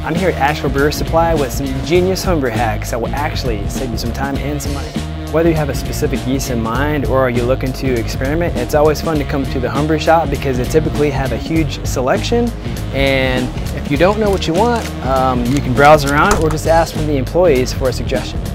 I'm here at Asheville Brewery Supply with some genius homebrew hacks that will actually save you some time and some money. Whether you have a specific yeast in mind or you're looking to experiment, it's always fun to come to the homebrew shop because they typically have a huge selection, and if you don't know what you want, you can browse around or just ask from the employees for a suggestion.